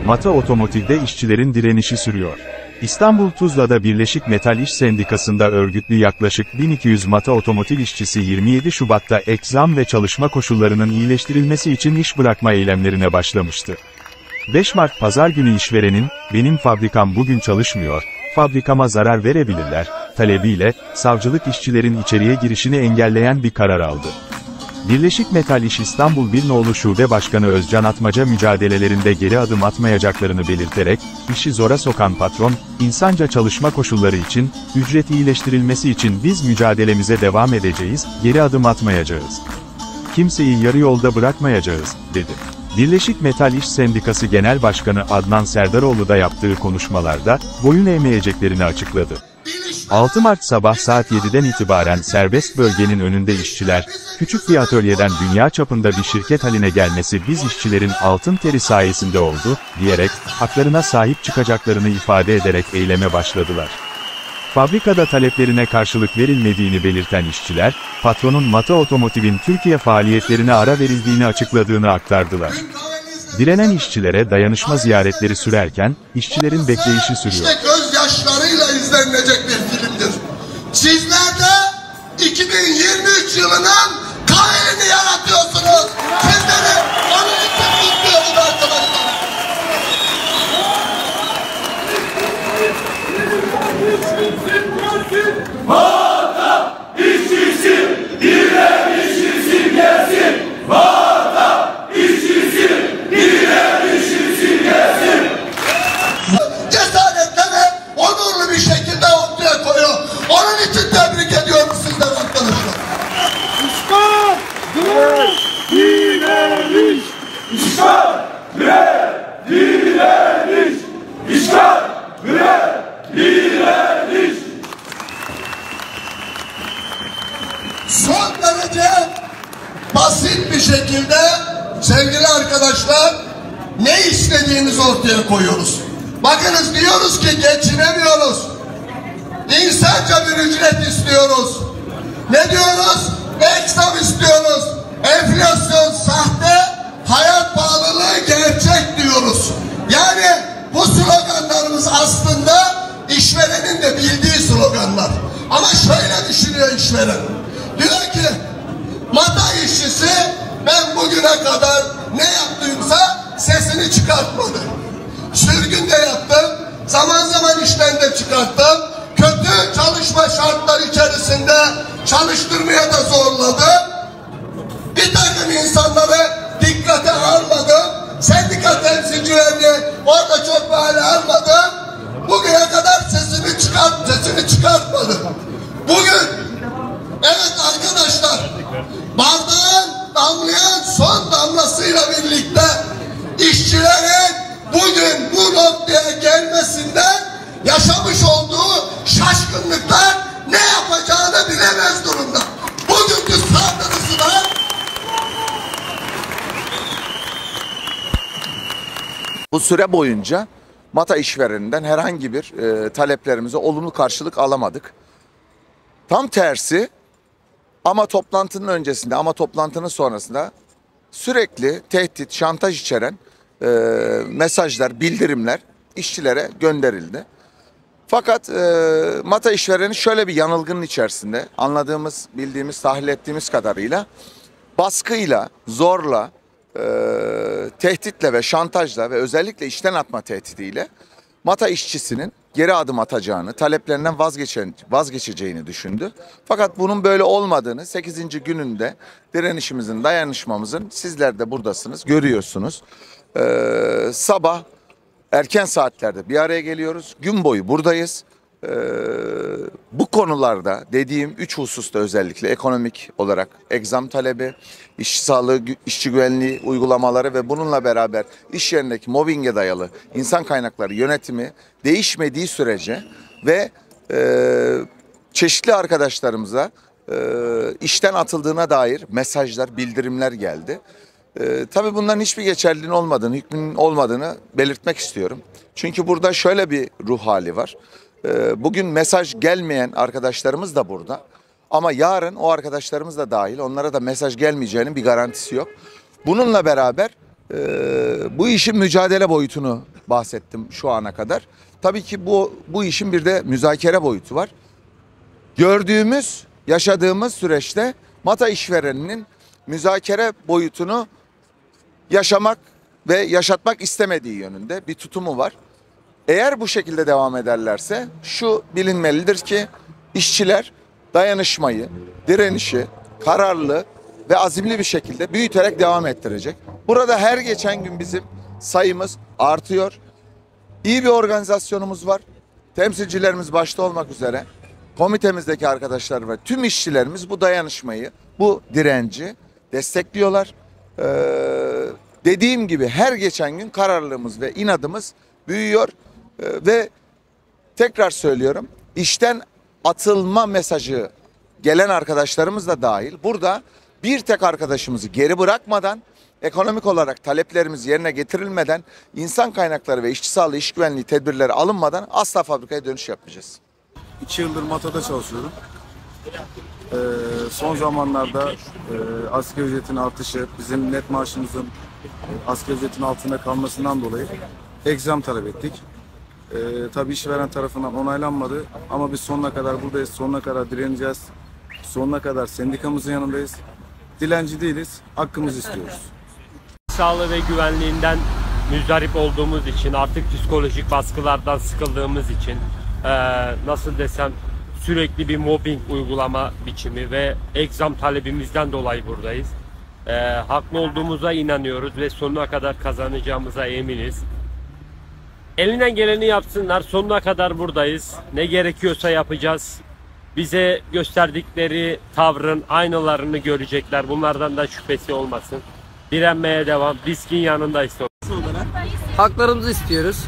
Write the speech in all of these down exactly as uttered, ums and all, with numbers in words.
Mata Otomotiv'de işçilerin direnişi sürüyor. İstanbul Tuzla'da Birleşik Metal İş Sendikası'nda örgütlü yaklaşık bin iki yüz Mata Otomotiv işçisi yirmi yedi Şubat'ta ek zam ve çalışma koşullarının iyileştirilmesi için iş bırakma eylemlerine başlamıştı. beş Mart Pazar günü işverenin, "Benim fabrikam bugün çalışmıyor, fabrikama zarar verebilirler" talebiyle, savcılık işçilerin içeriye girişini engelleyen bir karar aldı. Birleşik Metal İş İstanbul bir Nolu Şube Başkanı Özcan Atmaca mücadelelerinde geri adım atmayacaklarını belirterek, işi zora sokan patron, insanca çalışma koşulları için, ücret iyileştirilmesi için biz mücadelemize devam edeceğiz, geri adım atmayacağız. Kimseyi yarı yolda bırakmayacağız, dedi. Birleşik Metal İş Sendikası Genel Başkanı Adnan Serdaroğlu da yaptığı konuşmalarda, boyun eğmeyeceklerini açıkladı. altı Mart sabah saat yediden itibaren serbest bölgenin önünde işçiler, küçük bir atölyeden dünya çapında bir şirket haline gelmesi biz işçilerin altın teri sayesinde oldu, diyerek, haklarına sahip çıkacaklarını ifade ederek eyleme başladılar. Fabrikada taleplerine karşılık verilmediğini belirten işçiler, patronun Mata Otomotiv'in Türkiye faaliyetlerine ara verildiğini açıkladığını aktardılar. Direnen işçilere dayanışma ziyaretleri sürerken, işçilerin bekleyişi sürüyor. İşte gözyaşlarıyla izlenilecek bir filmdir. Sizler de iki bin yirmi üç yılının kailini yaratıyorsunuz. Sizleri onun için kutluyoruz arkadaşlar. Mata işçisi, direnişçisi gelsin. Mata işçisi, direnişçisi gelsin. Cesaretle ve onurlu bir şekilde ortaya koyuyor. Onun için tebrik ediyorum sizleri arkadaşlar. İşgal, direniş, direniş. İşgal, direniş, direniş. İşgal, direniş. Son derece basit bir şekilde sevgili arkadaşlar ne istediğimizi ortaya koyuyoruz. Bakınız diyoruz ki geçinemiyoruz. İnsanca bir ücret istiyoruz. Ne diyoruz? Ek zam istiyoruz. Enflasyon sahte, hayat pahalılığı gerçek diyoruz. Yani bu sloganlarımız aslında işverenin de bildiği sloganlar. Ama şöyle düşünüyor işveren. Diyor ki Mata işçisi ben bugüne kadar ne yaptımsa sesini çıkartmadı. Sürgün de yaptım, zaman zaman işten de çıkarttım. Kötü çalışma şartları içerisinde çalıştırmaya da zorladım. Bir takım insanları dikkate almadım. Sendika temsilcilerini orada çok hale almadım. Bugüne kadar sesini çıkart, sesini çıkartmadı. Bugün evet arkadaşlar, bardağın damlayan son damlasıyla birlikte işçilerin bugün bu noktaya gelmesinden yaşamış olduğu şaşkınlıklar ne yapacağını bilemez durumda. Bugünkü saldırısı da bu süre boyunca Mata işvereninden herhangi bir e, taleplerimize olumlu karşılık alamadık. Tam tersi ama toplantının öncesinde ama toplantının sonrasında sürekli tehdit, şantaj içeren e, mesajlar, bildirimler işçilere gönderildi. Fakat e, Mata işvereni şöyle bir yanılgının içerisinde, anladığımız, bildiğimiz, tahlil ettiğimiz kadarıyla baskıyla, zorla, e, tehditle ve şantajla ve özellikle işten atma tehdidiyle Mata işçisinin geri adım atacağını, taleplerinden vazgeçen, vazgeçeceğini düşündü. Fakat bunun böyle olmadığını sekizinci gününde direnişimizin, dayanışmamızın, sizler de buradasınız, görüyorsunuz. Ee, sabah erken saatlerde bir araya geliyoruz, gün boyu buradayız. Ee, bu konularda dediğim üç hususta özellikle ekonomik olarak egzam talebi, işçi sağlığı, işçi güvenliği uygulamaları ve bununla beraber iş yerindeki mobbinge dayalı insan kaynakları yönetimi değişmediği sürece ve e, çeşitli arkadaşlarımıza e, işten atıldığına dair mesajlar, bildirimler geldi. E, tabii bunların hiçbir geçerliliğinin olmadığını, hükmünün olmadığını belirtmek istiyorum. Çünkü burada şöyle bir ruh hali var. Bugün mesaj gelmeyen arkadaşlarımız da burada. Ama yarın o arkadaşlarımız da dahil, onlara da mesaj gelmeyeceğinin bir garantisi yok. Bununla beraber e, bu işin mücadele boyutunu bahsettim şu ana kadar. Tabii ki bu bu işin bir de müzakere boyutu var. Gördüğümüz, yaşadığımız süreçte Mata işvereninin müzakere boyutunu yaşamak ve yaşatmak istemediği yönünde bir tutumu var. Eğer bu şekilde devam ederlerse şu bilinmelidir ki işçiler dayanışmayı, direnişi, kararlı ve azimli bir şekilde büyüterek devam ettirecek. Burada her geçen gün bizim sayımız artıyor. İyi bir organizasyonumuz var. Temsilcilerimiz başta olmak üzere komitemizdeki arkadaşlar ve tüm işçilerimiz bu dayanışmayı, bu direnci destekliyorlar. Ee, dediğim gibi her geçen gün kararlılığımız ve inadımız büyüyor. Ee, ve tekrar söylüyorum, işten atılma mesajı gelen arkadaşlarımız da dahil burada bir tek arkadaşımızı geri bırakmadan, ekonomik olarak taleplerimiz yerine getirilmeden, insan kaynakları ve işçi sağlığı, iş güvenliği tedbirleri alınmadan asla fabrikaya dönüş yapmayacağız. İki yıldır Mata'da çalışıyorum. Ee, son zamanlarda e, asgari ücretin artışı, bizim net maaşımızın e, asgari ücretin altında kalmasından dolayı ek zam talep ettik. Ee, tabii işveren tarafından onaylanmadı ama biz sonuna kadar buradayız, sonuna kadar direneceğiz, sonuna kadar sendikamızın yanındayız. Dilenci değiliz, hakkımızı istiyoruz. Sağlığı ve güvenliğinden müzdarip olduğumuz için, artık psikolojik baskılardan sıkıldığımız için, e, nasıl desem, sürekli bir mobbing uygulama biçimi ve ek zam talebimizden dolayı buradayız. E, haklı olduğumuza inanıyoruz ve sonuna kadar kazanacağımıza eminiz. Elinden geleni yapsınlar, sonuna kadar buradayız. Ne gerekiyorsa yapacağız. Bize gösterdikleri tavrın aynalarını görecekler. Bunlardan da şüphesi olmasın. Direnmeye devam. BİSK'in yanındayız. Haklarımızı istiyoruz.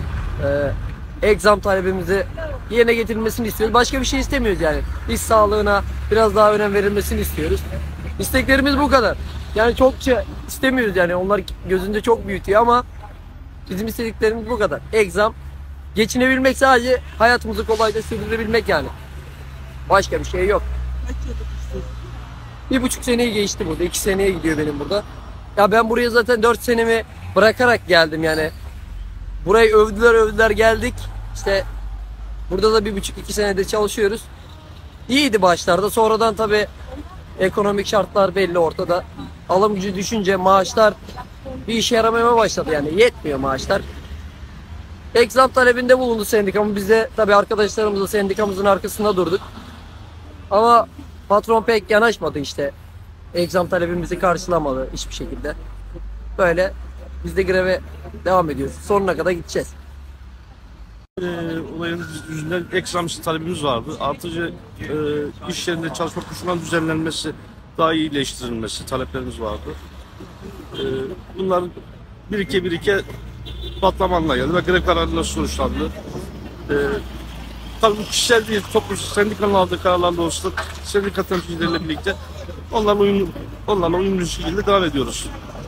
Ee, ek zam talebimizi yerine getirilmesini istiyoruz. Başka bir şey istemiyoruz yani. İş sağlığına biraz daha önem verilmesini istiyoruz. İsteklerimiz bu kadar. Yani çokça istemiyoruz yani. Onlar gözünde çok büyütüyor ama bizim istediklerimiz bu kadar. Ek zam, geçinebilmek, sadece hayatımızı kolayca sürdürebilmek yani. Başka bir şey yok. Bir buçuk seneyi geçti burada. İki seneye gidiyor benim burada. Ya ben buraya zaten dört senemi bırakarak geldim yani. Burayı övdüler övdüler geldik. İşte burada da bir buçuk iki senedir çalışıyoruz. İyiydi başlarda. Sonradan tabii ekonomik şartlar belli ortada. Alım gücü düşünce maaşlar bir işe yaramaya başladı yani. Yetmiyor maaşlar. Ek zam talebinde bulundu sendikamız. Biz de tabii arkadaşlarımızla sendikamızın arkasında durduk. Ama patron pek yanaşmadı işte. Ek zam talebimizi karşılamadı hiçbir şekilde. Böyle biz de greve devam ediyoruz. Sonuna kadar gideceğiz. E, olayın yüzünden ek zam talebimiz vardı. Artıcı e, iş yerinde çalışma koşullarının düzenlenmesi, daha iyileştirilmesi taleplerimiz vardı. E, bunlar birike birike patlamanla geldi ve grev kararıyla sonuçlandı. E, tabii bu kişisel değil, toplum sendikanın aldığı kararlarla olsun, sendika temsilcileriyle birlikte onlarla uyumlu, onlarla uyumlu şekilde devam ediyoruz.